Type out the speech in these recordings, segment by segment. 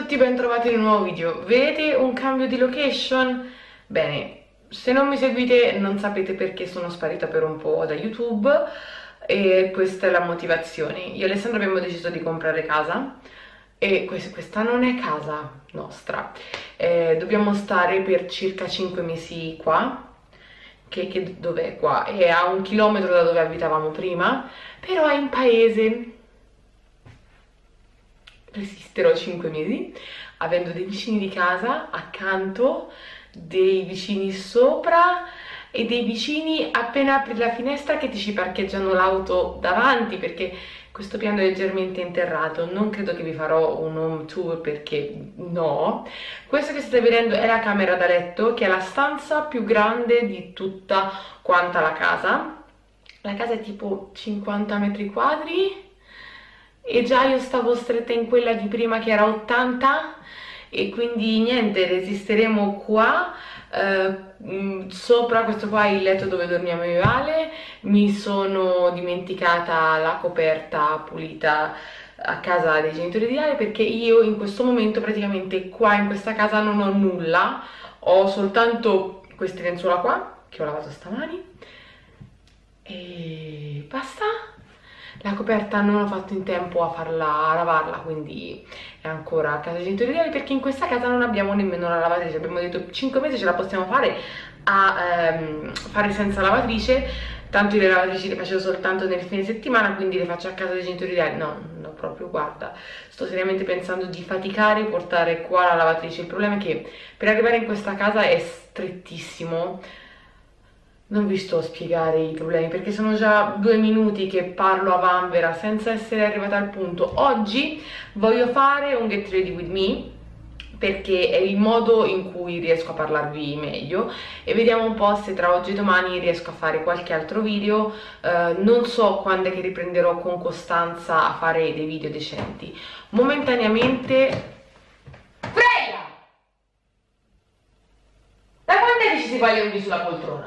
tutti, bentrovati in un nuovo video. Vedete un cambio di location? Bene, se non mi seguite non sapete perché sono sparita per un po' da YouTube e questa è la motivazione. Io e Alessandro abbiamo deciso di comprare casa e questa non è casa nostra. Dobbiamo stare per circa 5 mesi qua, che dov'è qua? È a 1 chilometro da dove abitavamo prima, però è in paese. Resisterò 5 mesi avendo dei vicini di casa accanto, dei vicini sopra e dei vicini appena apri la finestra che ti ci parcheggiano l'auto davanti, perché questo piano è leggermente interrato. Non credo che vi farò un home tour perché no. Questo che state vedendo è la camera da letto, che è la stanza più grande di tutta quanta la casa. La casa è tipo 50 metri quadri e già io stavo stretta in quella di prima che era 80 e quindi niente, resisteremo qua. Sopra questo qua è il letto dove dormiamo io e Ale. Mi sono dimenticata la coperta pulita a casa dei genitori di Ale, perché io in questo momento praticamente qua in questa casa non ho nulla, ho soltanto queste lenzuola qua che ho lavato stamani e basta. La coperta non ho fatto in tempo a lavarla, quindi è ancora a casa dei genitori di Ale, perché in questa casa non abbiamo nemmeno la lavatrice. Abbiamo detto 5 mesi ce la possiamo fare a fare senza lavatrice, tanto io le lavatrici le facevo soltanto nel fine settimana, quindi le faccio a casa dei genitori di Ale. No, no, proprio, guarda, sto seriamente pensando di faticare e portare qua la lavatrice. Il problema è che per arrivare in questa casa è strettissimo. Non vi sto a spiegare i problemi perché sono già 2 minuti che parlo a vanvera senza essere arrivata al punto. Oggi voglio fare un get ready with me perché è il modo in cui riesco a parlarvi meglio, e vediamo un po' se tra oggi e domani riesco a fare qualche altro video. Non so quando è che riprenderò con costanza a fare dei video decenti. Momentaneamente... Frega! Da quando è che ci si va gli unghie sulla poltrona?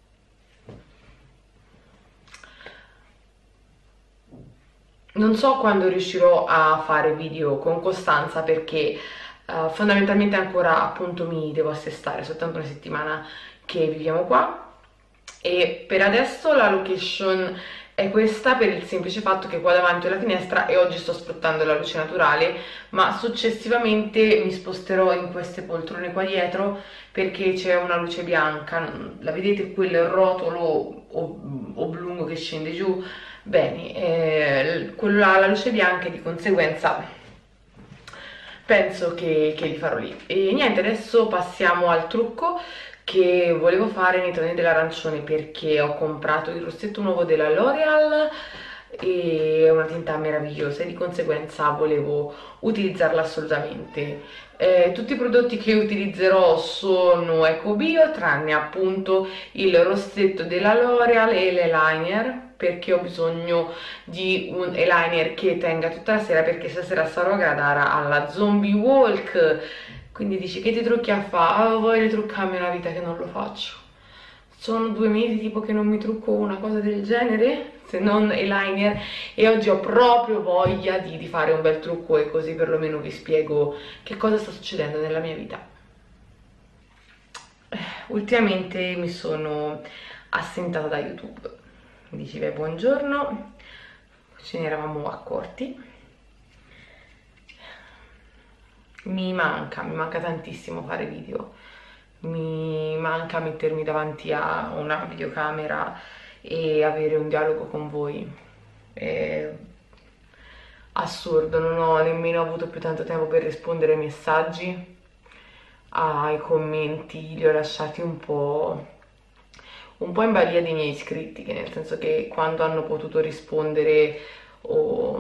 Non so quando riuscirò a fare video con costanza perché fondamentalmente ancora appunto mi devo assestare, soltanto una settimana che viviamo qua e per adesso la location è questa, per il semplice fatto che qua davanti ho la finestra e oggi sto sfruttando la luce naturale, ma successivamente mi sposterò in queste poltrone qua dietro perché c'è una luce bianca, la vedete quel rotolo oblungo che scende giù? Bene, la luce bianca e di conseguenza penso che li farò lì. E niente, adesso passiamo al trucco che volevo fare nei toni dell'arancione, perché ho comprato il rossetto nuovo della L'Oreal e è una tinta meravigliosa e di conseguenza volevo utilizzarla assolutamente. Tutti i prodotti che utilizzerò sono eco bio, tranne appunto il rossetto della L'Oreal e l'eyeliner, perché ho bisogno di un eyeliner che tenga tutta la sera, perché stasera sarò a Gradara alla Zombie Walk. Quindi dici che ti trucchi a fare? Voglio truccarmi una vita che non lo faccio. Sono 2 mesi tipo che non mi trucco una cosa del genere, se non eyeliner, e oggi ho proprio voglia di fare un bel trucco e così perlomeno vi spiego che cosa sta succedendo nella mia vita. Ultimamente mi sono assentata da YouTube. Mi dici, beh, buongiorno, ce ne eravamo accorti. Mi manca tantissimo fare video, mi manca mettermi davanti a una videocamera e avere un dialogo con voi. È assurdo, non ho nemmeno avuto più tanto tempo per rispondere ai messaggi, ai commenti, li ho lasciati un po' in balia dei miei iscritti, che nel senso che quando hanno potuto rispondere o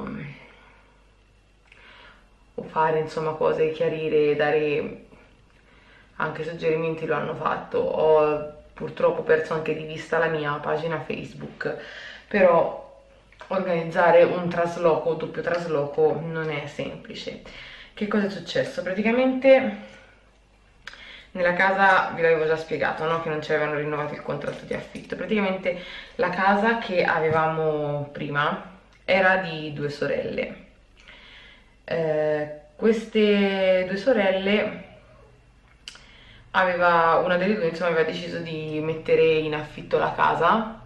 fare insomma cose, chiarire, dare anche suggerimenti lo hanno fatto. Ho purtroppo perso anche di vista la mia pagina Facebook, però organizzare un trasloco, doppio trasloco, non è semplice. Che cosa è successo? Praticamente nella casa, vi l'avevo già spiegato, no? Che non ci avevano rinnovato il contratto di affitto. Praticamente la casa che avevamo prima era di 2 sorelle, queste due sorelle, una delle due insomma aveva deciso di mettere in affitto la casa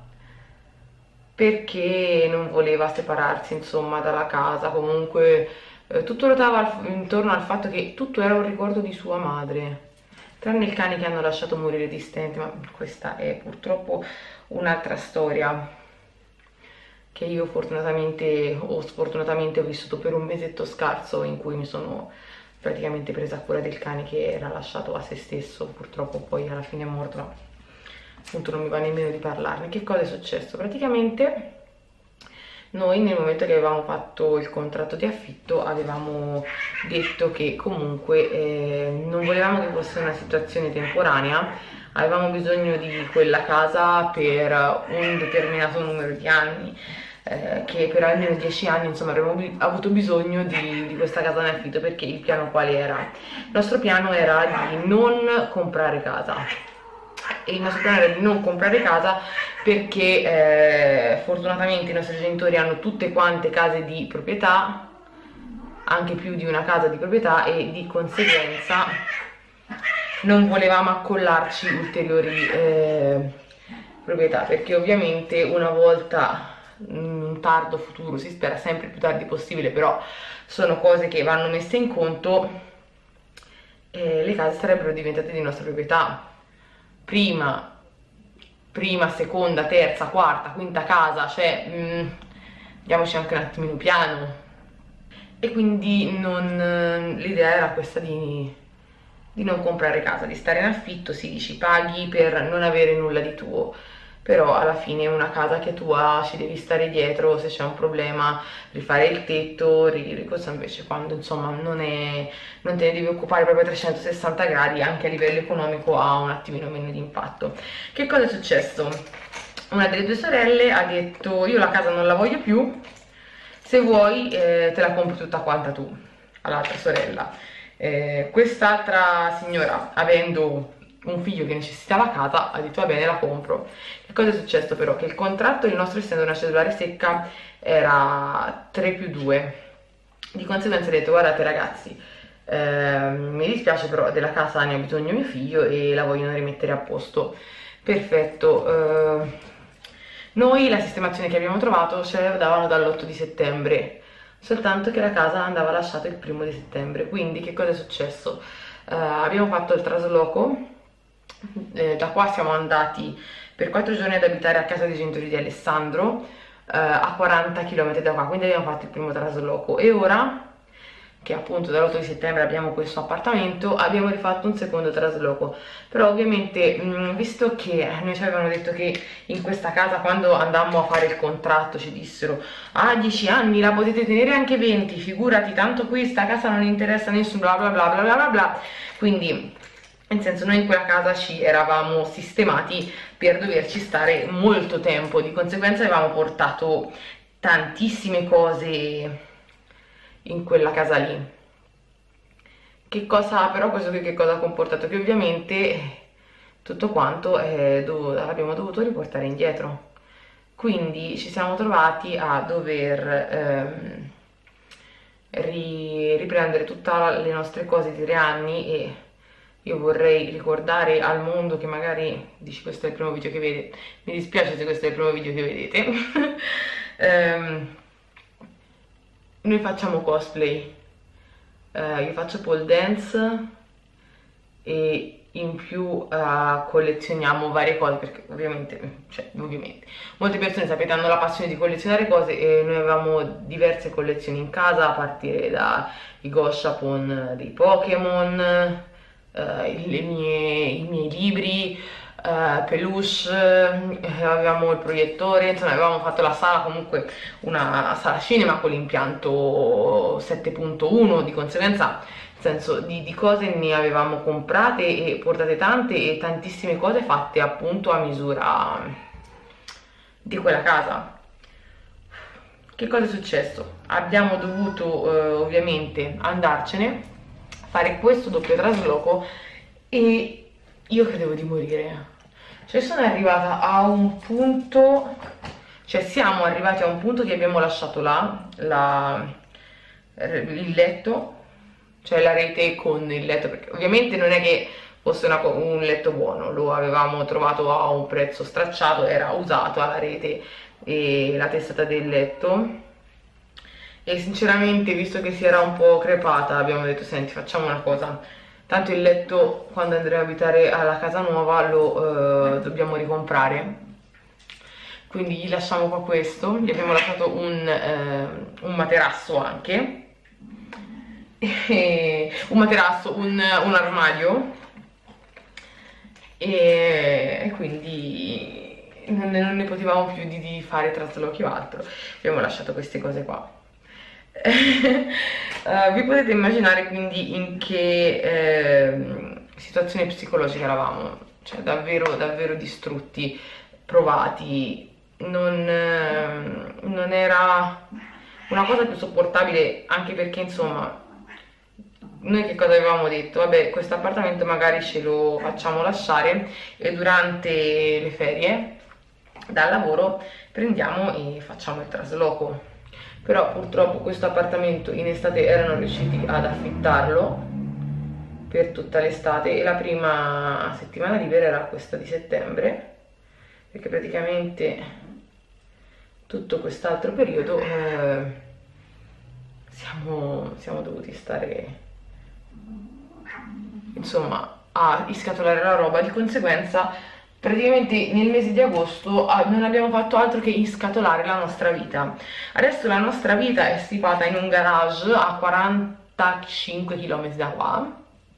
perché non voleva separarsi insomma dalla casa. Comunque tutto ruotava intorno al fatto che tutto era un ricordo di sua madre, tranne il cane che hanno lasciato morire di stenti, ma questa è purtroppo un'altra storia che io fortunatamente o sfortunatamente ho vissuto per un mesetto scarso, in cui mi sono praticamente presa cura del cane che era lasciato a se stesso. Purtroppo poi alla fine è morto, ma appunto non mi va nemmeno di parlarne. Che cosa è successo? Praticamente noi nel momento che avevamo fatto il contratto di affitto avevamo detto che comunque non volevamo che fosse una situazione temporanea, avevamo bisogno di quella casa per un determinato numero di anni, che per almeno 10 anni insomma avremmo avuto bisogno di questa casa in affitto, perché il piano quale era? Il nostro piano era di non comprare casa. E il nostro piano era di non comprare casa perché fortunatamente i nostri genitori hanno tutte quante case di proprietà, anche più di una casa di proprietà, e di conseguenza non volevamo accollarci ulteriori proprietà, perché ovviamente una volta in un tardo futuro, si spera sempre più tardi possibile, però sono cose che vanno messe in conto, le case sarebbero diventate di nostra proprietà. Prima, seconda, terza, quarta, quinta casa, cioè diamoci anche un attimino piano. E quindi l'idea era questa di non comprare casa, di stare in affitto. Si dici paghi per non avere nulla di tuo, però alla fine è una casa che tu hai, ci devi stare dietro se c'è un problema, rifare il tetto, cosa invece quando insomma non te ne devi occupare proprio a 360 gradi, anche a livello economico ha un attimino meno di impatto. Che cosa è successo? Una delle due sorelle ha detto: io la casa non la voglio più, se vuoi te la compri tutta quanta tu, all'altra sorella. Quest'altra signora, avendo un figlio che necessitava casa, ha detto va bene, la compro. Che cosa è successo però? Che il contratto, il nostro essendo una cedolare secca, era 3+2, di conseguenza ha detto: guardate ragazzi, mi dispiace però della casa ne ha bisogno mio figlio e la vogliono rimettere a posto. Perfetto. Noi la sistemazione che abbiamo trovato ce la davano dall'8 di settembre, soltanto che la casa andava lasciata il 1° di settembre. Quindi che cosa è successo? Abbiamo fatto il trasloco, da qua siamo andati per 4 giorni ad abitare a casa dei genitori di Alessandro, a 40 km da qua, quindi abbiamo fatto il primo trasloco, e ora che appunto dall'8 di settembre abbiamo questo appartamento abbiamo rifatto un secondo trasloco. Però ovviamente visto che noi ci avevano detto che in questa casa, quando andammo a fare il contratto, ci dissero: ah, 10 anni la potete tenere anche 20, figurati, tanto questa casa non interessa a nessuno, bla bla bla bla bla bla bla. Quindi nel senso, noi in quella casa ci eravamo sistemati per doverci stare molto tempo, di conseguenza avevamo portato tantissime cose in quella casa lì. Che cosa però questo che cosa ha comportato? Che ovviamente tutto quanto abbiamo dovuto riportare indietro, quindi ci siamo trovati a dover riprendere tutte le nostre cose di 3 anni. E io vorrei ricordare al mondo che magari dici: questo è il primo video che vede, mi dispiace se questo è il primo video che vedete. Noi facciamo cosplay, io faccio pole dance e in più collezioniamo varie cose, perché ovviamente molte persone, sapete, hanno la passione di collezionare cose, e noi avevamo diverse collezioni in casa, a partire dai Gashapon dei Pokémon, i miei libri, peluche, avevamo il proiettore, insomma avevamo fatto la sala, comunque una sala cinema con l'impianto 7.1, di conseguenza nel senso di cose ne avevamo comprate e portate tante, e tantissime cose fatte appunto a misura di quella casa. Che cosa è successo? Abbiamo dovuto ovviamente andarcene, fare questo doppio trasloco, e io credevo di morire. Cioè sono arrivata a un punto, cioè siamo arrivati a un punto che abbiamo lasciato là il letto, cioè la rete con il letto, perché ovviamente non è che fosse un letto buono, lo avevamo trovato a un prezzo stracciato, era usato alla rete e la testata del letto, e sinceramente visto che si era un po' crepata abbiamo detto senti, facciamo una cosa, tanto il letto quando andremo a abitare alla casa nuova lo dobbiamo ricomprare, quindi gli lasciamo qua questo, gli abbiamo lasciato un materasso anche, un materasso, un armadio, e quindi non ne potevamo più di fare traslochi o altro, abbiamo lasciato queste cose qua. Vi potete immaginare quindi in che situazione psicologica eravamo, cioè davvero davvero distrutti, provati, non era una cosa più sopportabile, anche perché insomma noi che cosa avevamo detto? Vabbè, questo appartamento magari ce lo facciamo lasciare e durante le ferie dal lavoro prendiamo e facciamo il trasloco. Però purtroppo questo appartamento in estate erano riusciti ad affittarlo per tutta l'estate e la prima settimana libera era questa di settembre, perché praticamente tutto quest'altro periodo siamo dovuti stare insomma a iscatolare la roba, di conseguenza praticamente nel mese di agosto non abbiamo fatto altro che iscatolare la nostra vita. Adesso la nostra vita è stipata in un garage a 45 km da qua,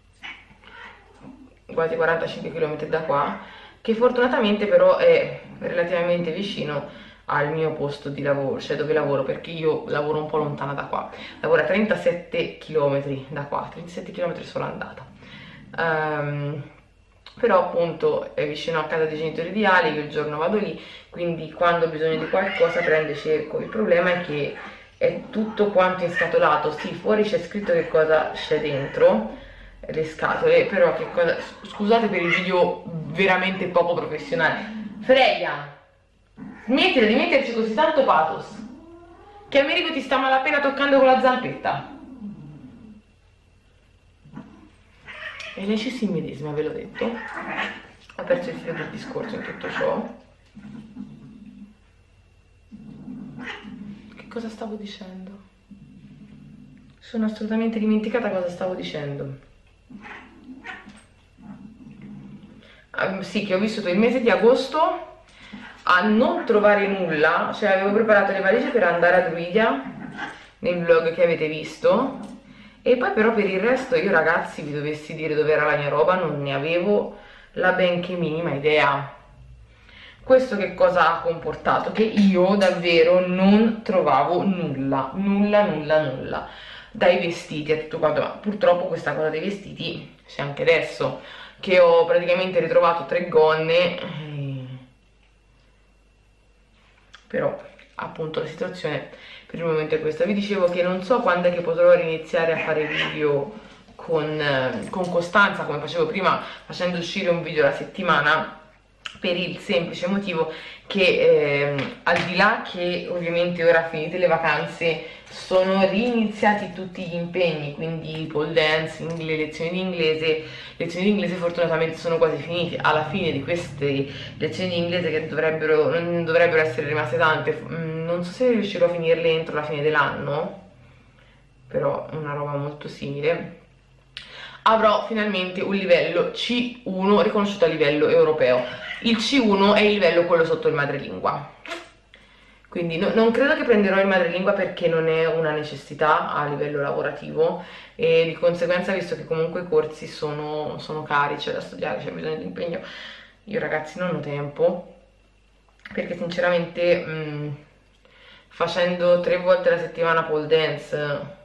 quasi 45 km da qua, che fortunatamente però è relativamente vicino al mio posto di lavoro, cioè dove lavoro, perché io lavoro un po' lontana da qua, lavoro a 37 km da qua, 37 km solo andata. Però appunto è vicino a casa dei genitori di Ale, io il giorno vado lì, quindi quando ho bisogno di qualcosa prendo e cerco. Il problema è che è tutto quanto inscatolato, sì, fuori c'è scritto che cosa c'è dentro le scatole, però che cosa, scusate per il video veramente poco professionale. Freya, smettila di metterci così tanto pathos, che Americo ti sta malapena toccando con la zampetta. E lei ci si immedesima, ve l'ho detto. Ho perso il filo del discorso in tutto ciò. Che cosa stavo dicendo? Sono assolutamente dimenticata cosa stavo dicendo. Sì, che ho vissuto il mese di agosto a non trovare nulla, cioè avevo preparato le valigie per andare a Druidia nel vlog che avete visto. E poi però per il resto io ragazzi vi dovessi dire dove era la mia roba non ne avevo la benché minima idea. Questo che cosa ha comportato? Che io davvero non trovavo nulla, dai vestiti a tutto quanto, ma purtroppo questa cosa dei vestiti c'è anche adesso, che ho praticamente ritrovato 3 gonne, però appunto la situazione per il momento è questa. Vi dicevo che non so quando è che potrò riniziare a fare video con costanza come facevo prima, facendo uscire un video alla settimana, per il semplice motivo che al di là che ovviamente ora finite le vacanze sono riniziati tutti gli impegni, quindi pole dance, le lezioni di inglese fortunatamente sono quasi finite. Alla fine di queste lezioni di inglese, che non dovrebbero essere rimaste tante, non so se riuscirò a finirle entro la fine dell'anno, però una roba molto simile, avrò finalmente un livello C1 riconosciuto a livello europeo. Il C1 è il livello quello sotto il madrelingua, quindi non credo che prenderò il madrelingua perché non è una necessità a livello lavorativo, e di conseguenza, visto che comunque i corsi sono cari, c'è da studiare, c'è bisogno di impegno, io ragazzi non ho tempo, perché sinceramente facendo 3 volte alla settimana pole dance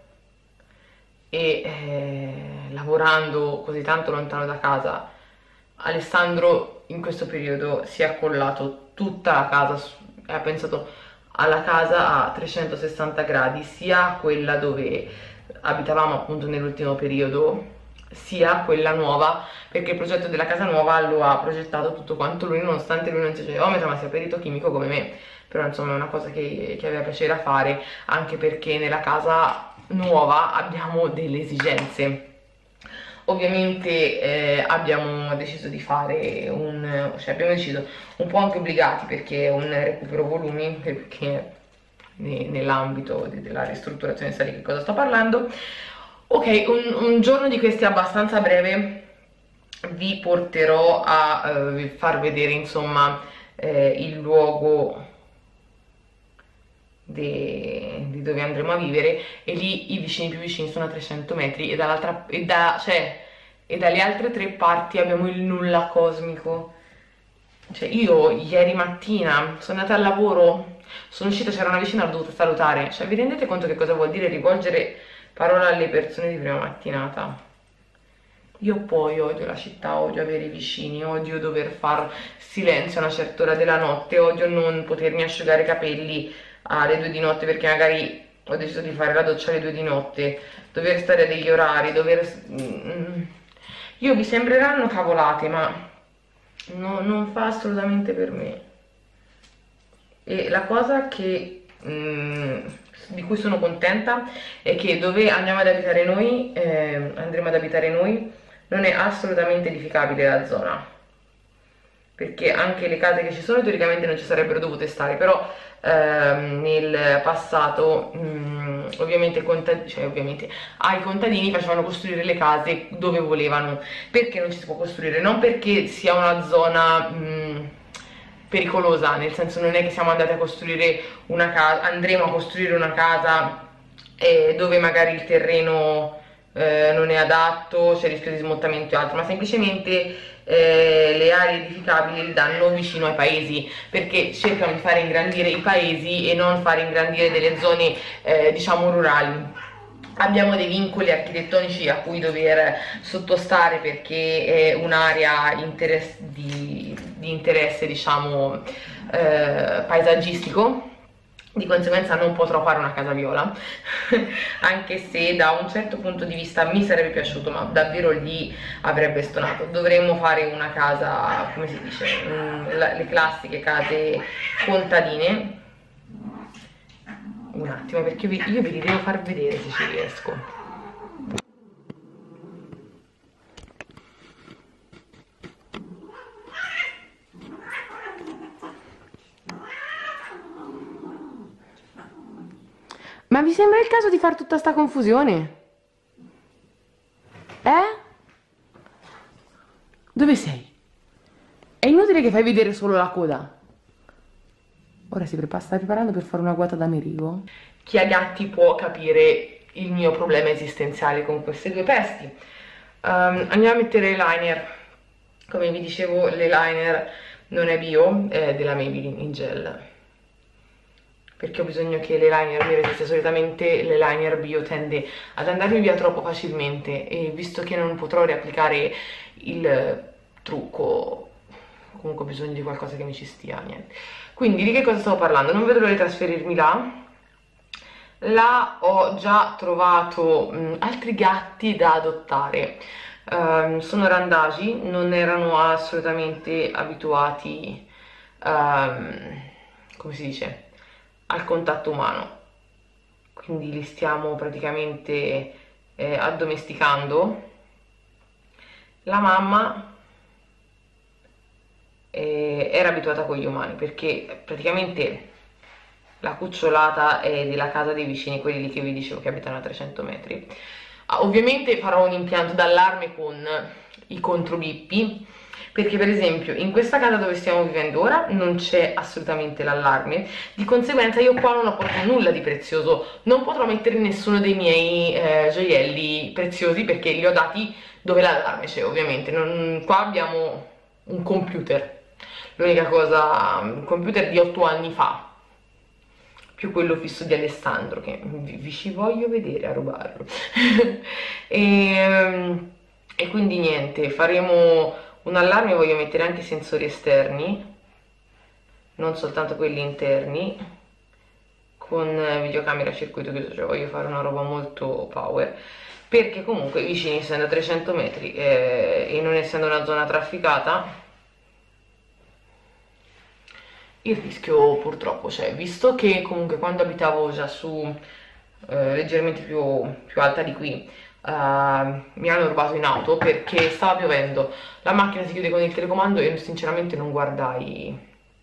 e lavorando così tanto lontano da casa, Alessandro in questo periodo si è accollato tutta la casa e ha pensato alla casa a 360 gradi, sia quella dove abitavamo appunto nell'ultimo periodo, sia quella nuova, perché il progetto della casa nuova lo ha progettato tutto quanto lui, nonostante lui non sia geometra ma sia perito chimico come me. Però insomma è una cosa che aveva piacere a fare, anche perché nella casa nuova abbiamo delle esigenze. Ovviamente abbiamo deciso di fare abbiamo deciso, un po' anche obbligati, perché è un recupero volumi, perché nell'ambito della ristrutturazione, sai di che cosa sto parlando. Ok, un giorno di questi abbastanza breve vi porterò a far vedere insomma il luogo di dove andremo a vivere, e lì i vicini più vicini sono a 300 metri e dalle altre 3 parti abbiamo il nulla cosmico. Cioè io ieri mattina sono andata al lavoro, sono uscita, c'era una vicina, l'ho dovuta salutare. Cioè vi rendete conto che cosa vuol dire rivolgere parola alle persone di prima mattinata? Io poi odio la città, odio avere i vicini, odio dover far silenzio a una certa ora della notte, odio non potermi asciugare i capelli alle 2 di notte perché magari ho deciso di fare la doccia alle 2 di notte, dover stare a degli orari, Io vi sembreranno cavolate, ma non fa assolutamente per me. E la cosa di cui sono contenta è che dove andremo ad abitare noi, non è assolutamente edificabile la zona, perché anche le case che ci sono teoricamente non ci sarebbero dovute stare, però nel passato ovviamente ai contadini facevano costruire le case dove volevano. Perché non ci si può costruire? Non perché sia una zona pericolosa, nel senso non è che siamo andati a costruire una casa, andremo a costruire una casa dove magari il terreno non è adatto, c'è rischio di smottamento e altro, ma semplicemente le aree edificabili le danno vicino ai paesi, perché cercano di fare ingrandire i paesi e non fare ingrandire delle zone diciamo rurali. Abbiamo dei vincoli architettonici a cui dover sottostare, perché è un'area di interesse diciamo paesaggistico. Di conseguenza non potrò fare una casa viola anche se da un certo punto di vista mi sarebbe piaciuto, ma davvero lì avrebbe stonato. Dovremmo fare una casa, come si dice, le classiche case contadine. Un attimo, perché io ve li devo far vedere se ci riesco. Ma vi sembra il caso di fare tutta sta confusione? Dove sei? È inutile che fai vedere solo la coda. Ora sta preparando per fare una guata d'Amerigo. Chi ha gatti può capire il mio problema esistenziale con queste 2 pesti. Andiamo a mettere l'eyeliner. Come vi dicevo, l'eyeliner non è bio, è della Maybelline in gel, perché ho bisogno che l'eyeliner mi resista. Solitamente l'eyeliner bio tende ad andarmi via troppo facilmente, e visto che non potrò riapplicare il trucco, comunque ho bisogno di qualcosa che mi ci stia, niente. Quindi di che cosa stavo parlando? Non vedo l'ora di trasferirmi là. Là ho già trovato altri gatti da adottare. Sono randagi, non erano assolutamente abituati, come si dice, al contatto umano, quindi li stiamo praticamente addomesticando. La mamma era abituata con gli umani, perché praticamente la cucciolata è della casa dei vicini, quelli lì che vi dicevo che abitano a 300 metri. Ovviamente farò un impianto d'allarme con i controbippi, perché per esempio in questa casa dove stiamo vivendo ora non c'è assolutamente l'allarme, di conseguenza io qua non ho portato nulla di prezioso, non potrò mettere nessuno dei miei gioielli preziosi, perché li ho dati dove l'allarme c'è. Ovviamente qua abbiamo un computer, l'unica cosa, un computer di 8 anni fa, più quello fisso di Alessandro, che vi ci voglio vedere a rubarlo. E quindi niente, faremo un allarme. Voglio mettere anche sensori esterni, non soltanto quelli interni, con videocamera a circuito chiuso, cioè voglio fare una roba molto power, perché comunque vicini, essendo a 300 metri e non essendo una zona trafficata, il rischio purtroppo c'è, visto che comunque quando abitavo già su leggermente più alta di qui, mi hanno rubato in auto perché stava piovendo, la macchina si chiude con il telecomando e sinceramente non guardai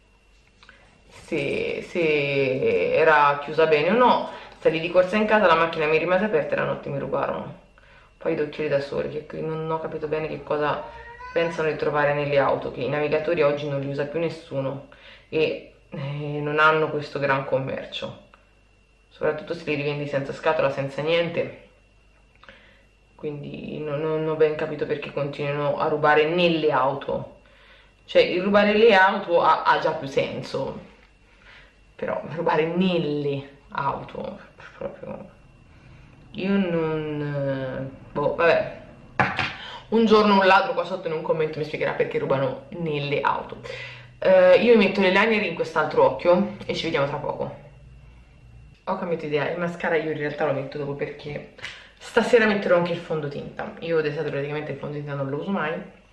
se era chiusa bene o no. Salì di corsa in casa, la macchina mi rimase aperta e la notte mi rubarono un paio d'occhiali da sole, che non ho capito bene che cosa pensano di trovare nelle auto, che i navigatori oggi non li usa più nessuno e non hanno questo gran commercio, soprattutto se li rivendi senza scatola, senza niente. Quindi non ho ben capito perché continuano a rubare nelle auto. Cioè, il rubare le auto ha già più senso, però rubare nelle auto proprio, io non... boh, vabbè, un giorno un ladro qua sotto in un commento mi spiegherà perché rubano nelle auto. Io mi metto l'eyeliner in quest'altro occhio e ci vediamo tra poco. Ho cambiato idea, il mascara io in realtà lo metto dopo perché stasera metterò anche il fondotinta. Io d'estate praticamente il fondotinta non lo uso mai,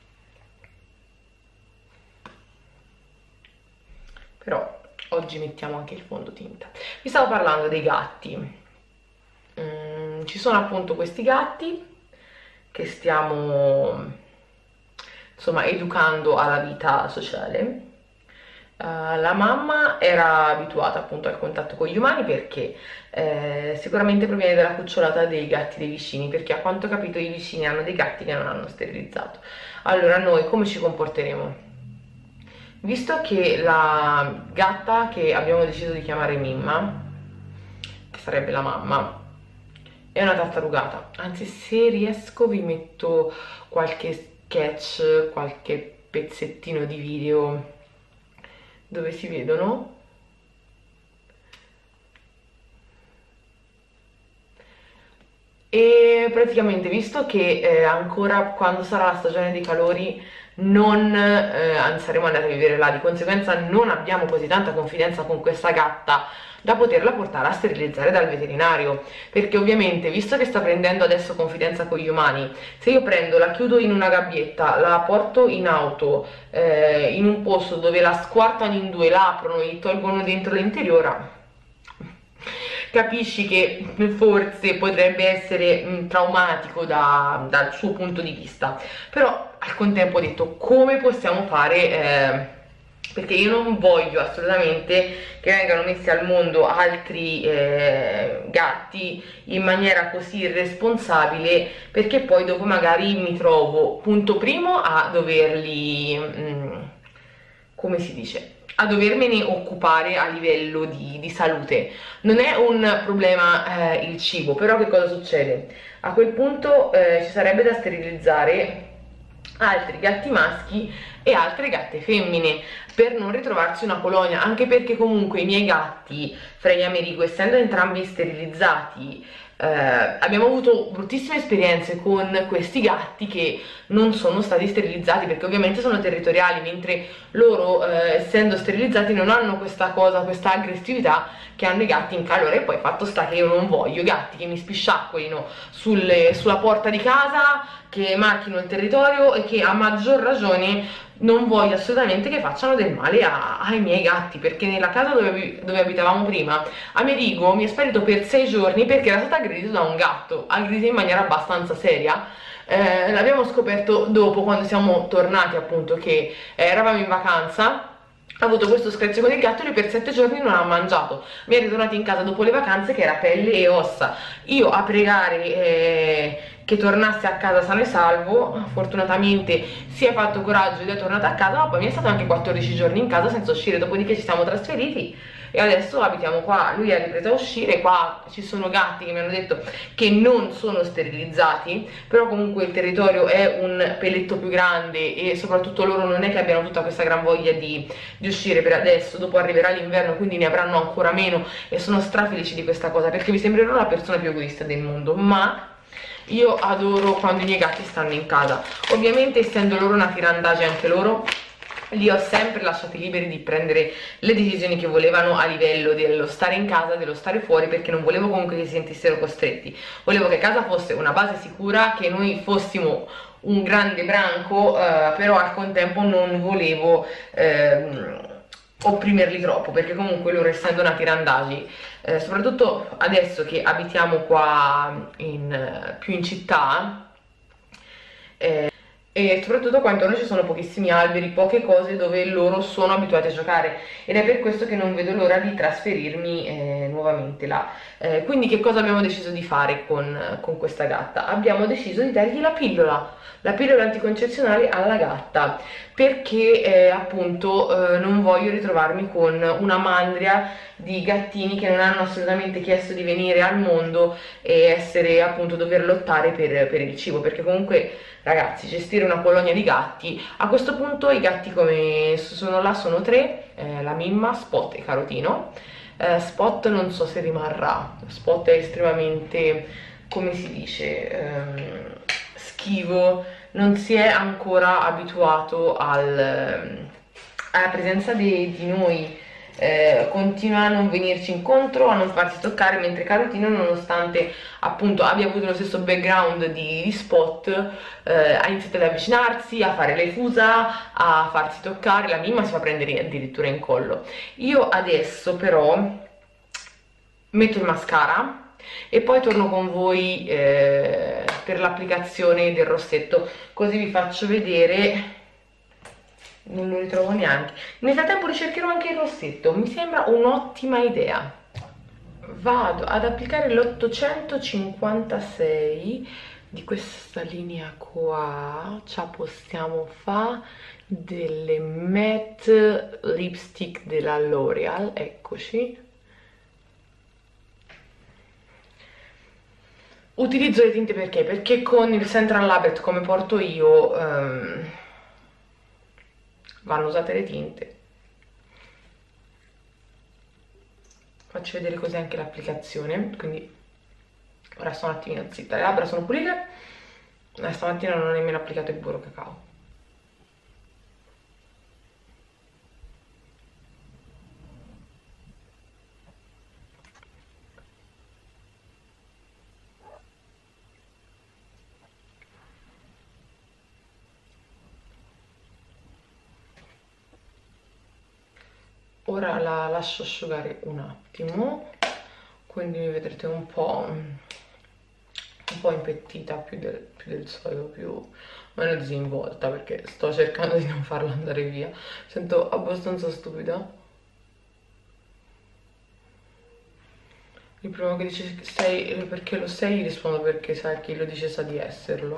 però oggi mettiamo anche il fondotinta. Vi stavo parlando dei gatti. Ci sono appunto questi gatti che stiamo insomma educando alla vita sociale. La mamma era abituata appunto al contatto con gli umani perché sicuramente proviene dalla cucciolata dei gatti dei vicini, perché a quanto ho capito i vicini hanno dei gatti che non hanno sterilizzato. Allora noi come ci comporteremo? Visto che la gatta che abbiamo deciso di chiamare Mimma, che sarebbe la mamma, è una tartarugata, anzi se riesco vi metto qualche sketch, qualche pezzettino di video dove si vedono. E praticamente visto che ancora quando sarà la stagione dei calori non saremo andati a vivere là, di conseguenza non abbiamo così tanta confidenza con questa gatta da poterla portare a sterilizzare dal veterinario, perché ovviamente visto che sta prendendo adesso confidenza con gli umani, se io prendo, la chiudo in una gabbietta, la porto in auto in un posto dove la squartano in due, la aprono e gli tolgono dentro l'interiora, capisci che forse potrebbe essere traumatico dal suo punto di vista. Però al contempo ho detto come possiamo fare, perché io non voglio assolutamente che vengano messi al mondo altri gatti in maniera così irresponsabile, perché poi dopo magari mi trovo, punto primo, a doverli, come si dice, a dovermene occupare a livello di salute. Non è un problema il cibo, però che cosa succede? A quel punto ci sarebbe da sterilizzare altri gatti maschi e altre gatte femmine per non ritrovarsi una colonia, anche perché comunque i miei gatti, Freya e Amerigo, essendo entrambi sterilizzati, abbiamo avuto bruttissime esperienze con questi gatti che non sono stati sterilizzati, perché ovviamente sono territoriali, mentre loro essendo sterilizzati non hanno questa cosa, questa aggressività che hanno i gatti in calore. E poi fatto sta che io non voglio gatti che mi spisciacquolino sulla porta di casa, che marchino il territorio, e che a maggior ragione non voglio assolutamente che facciano del male ai miei gatti, perché nella casa dove abitavamo prima Amerigo mi è sparito per 6 giorni perché era stato aggredito da un gatto, aggredito in maniera abbastanza seria. L'abbiamo scoperto dopo, quando siamo tornati appunto, che eravamo in vacanza. Ha avuto questo screzio con il gatto e lui per 7 giorni non ha mangiato. Mi è ritornato in casa dopo le vacanze che era pelle e ossa. Io a pregare che tornasse a casa sano e salvo, fortunatamente si è fatto coraggio ed è tornato a casa, ma poi mi è stato anche 14 giorni in casa senza uscire, dopodiché ci siamo trasferiti e adesso abitiamo qua. Lui ha ripreso a uscire, qua ci sono gatti che mi hanno detto che non sono sterilizzati, però comunque il territorio è un peletto più grande e soprattutto loro non è che abbiano tutta questa gran voglia di uscire per adesso. Dopo arriverà l'inverno, quindi ne avranno ancora meno, e sono strafelici di questa cosa perché vi sembrerò la persona più egoista del mondo, ma io adoro quando i miei gatti stanno in casa. Ovviamente essendo loro nati randagi anche loro, li ho sempre lasciati liberi di prendere le decisioni che volevano a livello dello stare in casa, dello stare fuori, perché non volevo comunque che si sentissero costretti. Volevo che casa fosse una base sicura, che noi fossimo un grande branco, però al contempo non volevo opprimerli troppo, perché comunque loro, essendo nati randagi, soprattutto adesso che abitiamo qua più in città, e soprattutto qua intorno ci sono pochissimi alberi, poche cose dove loro sono abituati a giocare, ed è per questo che non vedo l'ora di trasferirmi nuovamente là. Quindi che cosa abbiamo deciso di fare con questa gatta? Abbiamo deciso di dargli la pillola anticoncezionale alla gatta, perché appunto non voglio ritrovarmi con una mandria di gattini che non hanno assolutamente chiesto di venire al mondo e essere appunto dover lottare per il cibo, perché comunque ragazzi, gestire una colonia di gatti, a questo punto i gatti come sono là sono tre, la Mimma, Spot e Carotino. Spot non so se rimarrà, Spot è estremamente, come si dice, schivo, non si è ancora abituato alla presenza di noi, continua a non venirci incontro, a non farsi toccare, mentre Carotino, nonostante appunto abbia avuto lo stesso background di Spot, ha iniziato ad avvicinarsi, a fare le fusa, a farsi toccare, la Mimma si fa prendere addirittura in collo. Io adesso però metto il mascara e poi torno con voi per l'applicazione del rossetto, così vi faccio vedere. Non lo ritrovo neanche. Nel frattempo ricercherò anche il rossetto, mi sembra un'ottima idea. Vado ad applicare l'856 di questa linea qua, ci possiamo fare delle matte lipstick della L'Oreal, eccoci. Utilizzo le tinte perché? Perché con il Central Labret come porto io vanno usate le tinte. Faccio vedere cos'è anche l'applicazione, quindi ora sto un attimino zitta, le labbra sono pulite, stamattina non ho nemmeno applicato il burro cacao. Ora la lascio asciugare un attimo, quindi mi vedrete un po' impettita, più del solito, più meno disinvolta, perché sto cercando di non farla andare via. Sento abbastanza stupida. Il primo che dice sei perché lo sei, rispondo perché sai chi lo dice sa di esserlo.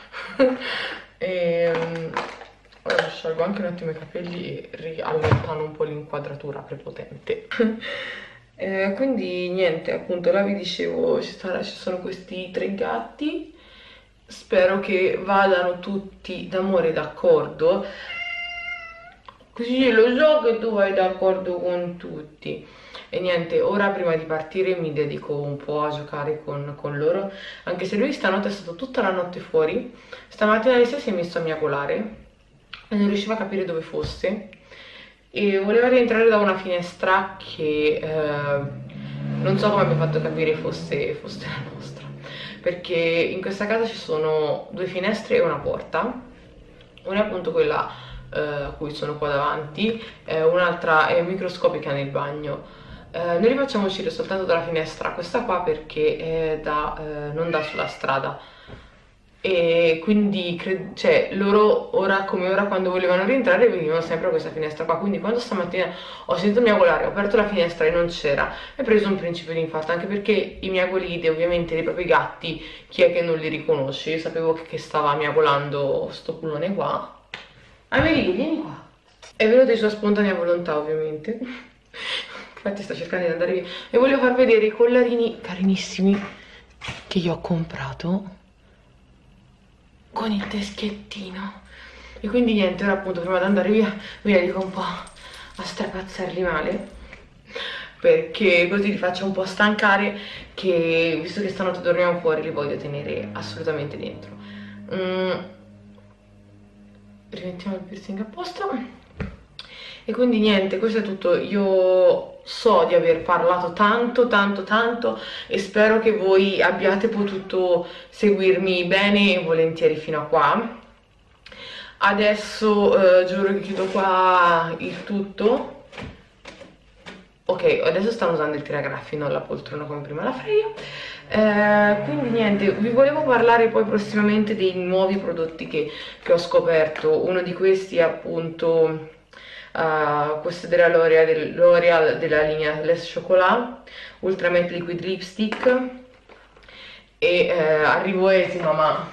Ora sciolgo anche un attimo i capelli e riallontano un po' l'inquadratura prepotente. Quindi niente, appunto, là vi dicevo, ci sono questi tre gatti, spero che vadano tutti d'amore d'accordo, così lo so che tu vai d'accordo con tutti. E niente, ora prima di partire mi dedico un po' a giocare con loro, anche se lui stanotte è stato tutta la notte fuori, stamattina alle 6 si è messo a miagolare e non riusciva a capire dove fosse e voleva rientrare da una finestra che non so come abbia fatto capire fosse la nostra, perché in questa casa ci sono due finestre e una porta, una è appunto quella a cui sono qua davanti, un'altra è microscopica nel bagno. Noi li facciamo uscire soltanto dalla finestra questa qua perché non dà sulla strada, e quindi cioè loro ora come ora quando volevano rientrare venivano sempre a questa finestra qua, quindi quando stamattina ho sentito miagolare, ho aperto la finestra e non c'era, ho preso un principio di infarto, anche perché i miagolidi ovviamente dei propri gatti chi è che non li riconosce. Io sapevo che stava miagolando sto cullone qua. Amerigo, vieni qua. È venuto di sua spontanea volontà ovviamente. Infatti sto cercando di andare via e voglio far vedere i collarini carinissimi che io ho comprato con il teschettino. E quindi niente, ora appunto prima di andare via mi dedico un po' a strapazzarli male, perché così li faccio un po' stancare, che visto che stanotte dormiamo fuori li voglio tenere assolutamente dentro. Rimettiamo il piercing a posto. E quindi niente, questo è tutto. Io so di aver parlato tanto e spero che voi abbiate potuto seguirmi bene e volentieri fino a qua. Adesso giuro che chiudo qua il tutto Ok, adesso stanno usando il tiragraffi, non la poltrona come prima la Freya. Quindi niente, vi volevo parlare poi prossimamente dei nuovi prodotti che ho scoperto. Uno di questi è appunto questo della L'Oreal della linea Les Chocolat Ultra Matte Liquid Lipstick, e arrivo esima, ma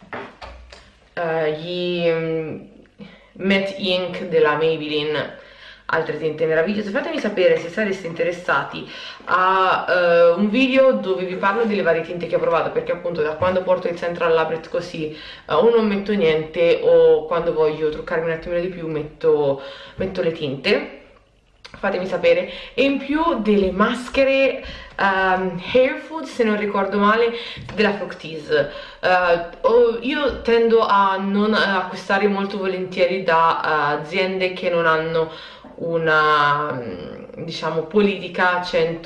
gli Matte Ink della Maybelline, altre tinte meravigliose. Fatemi sapere se sareste interessati a un video dove vi parlo delle varie tinte che ho provato, perché appunto da quando porto il Central Labret così o non metto niente, o quando voglio truccarmi un attimino di più metto le tinte. Fatemi sapere. E in più delle maschere Hair Food, se non ricordo male, della Fructis. Io tendo a non acquistare molto volentieri da aziende che non hanno una, diciamo, politica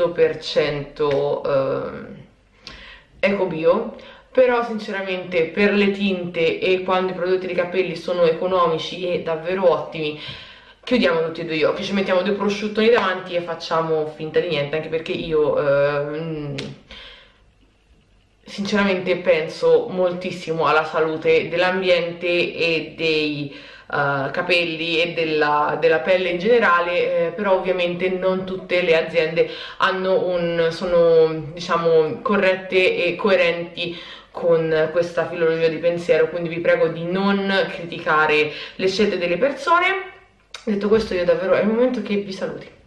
100% eco-bio, però sinceramente per le tinte e quando i prodotti di capelli sono economici e davvero ottimi, chiudiamo tutti e due gli occhi, ci mettiamo due prosciuttoni davanti e facciamo finta di niente, anche perché io sinceramente penso moltissimo alla salute dell'ambiente e dei capelli e della pelle in generale, però ovviamente non tutte le aziende sono, diciamo, corrette e coerenti con questa filologia di pensiero, quindi vi prego di non criticare le scelte delle persone. Detto questo, io davvero è il momento che vi saluti.